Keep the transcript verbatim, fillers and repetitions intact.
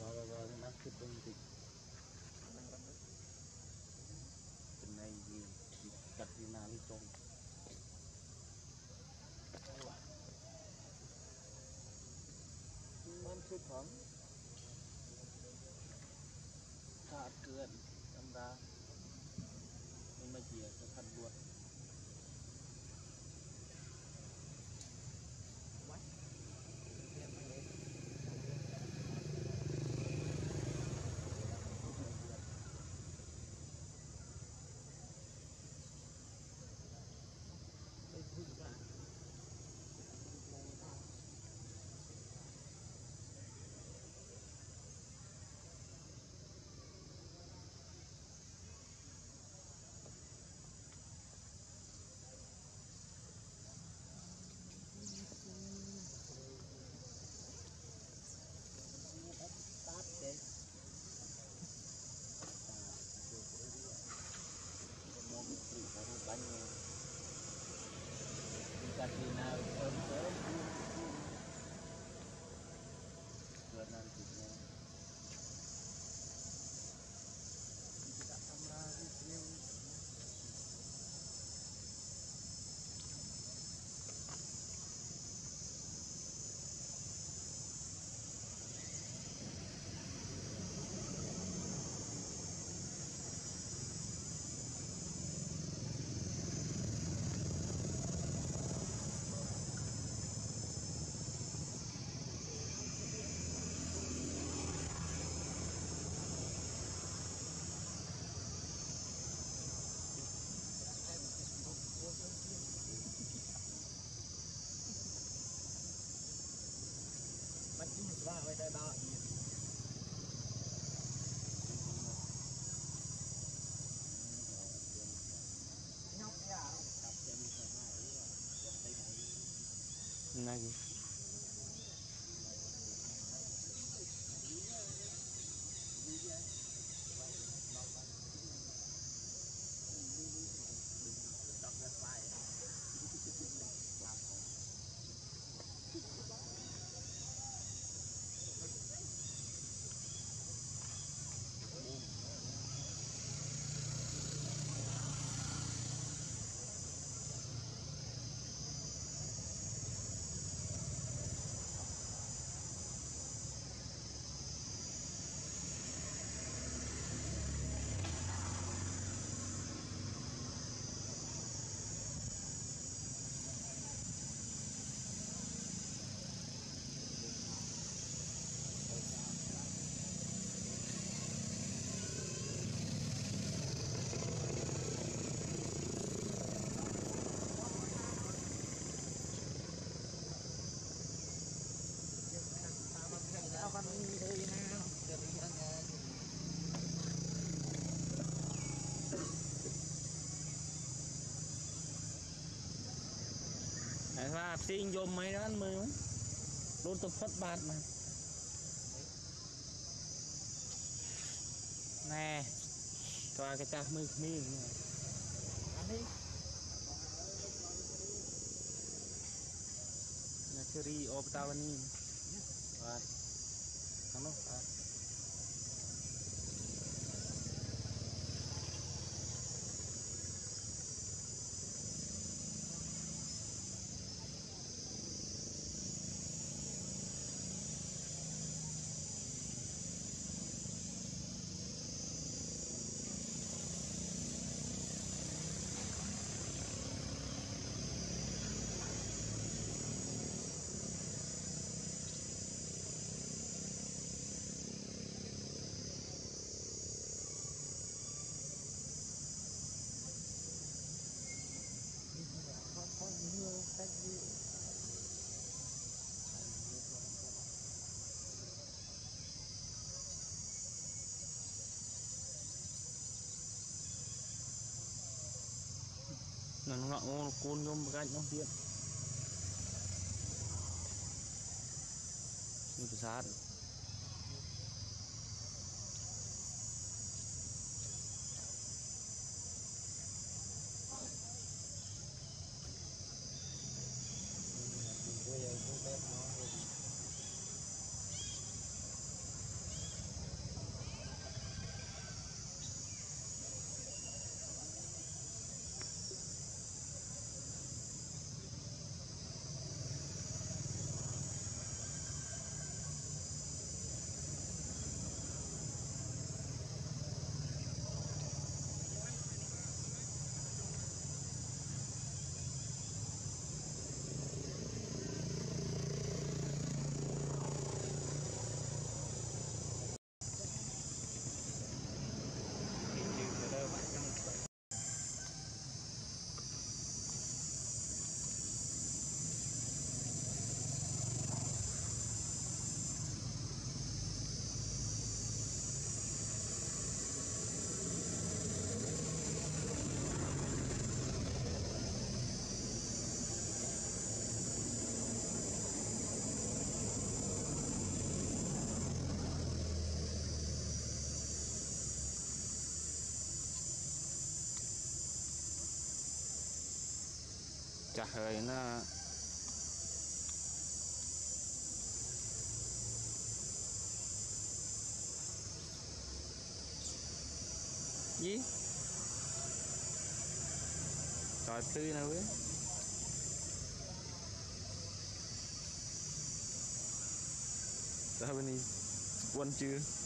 rồi rồi rồi nó cứ tung thì cái này gì cắt đi nào đi trôngมันคือของขาดเกินธรรมดาไม่มาเจียจะพันบวชวัดเรียนมาเลยไม่พูดว่าtát đấy mau beli baru banyak kita kena ôm tới buat nantinya kita tambah review bắt chín ba vậy đây đó nhóc ya tập cho mình thoải mái đây này này đọc ra bài con đi thôi nào để mình ăn này và xin vô mấy đó ăn mười không đốt tập phát bát mà nè cho cái chạc mười mi ăn đi nhà cherry op tao đi và Ano? Ah. Thank you. Nó ngọ côn nhôm gạch nó điện như cái sát bây giờ cũng bếp nó cả hơi nó gì coi thứ nào biết sao bên này quân chưa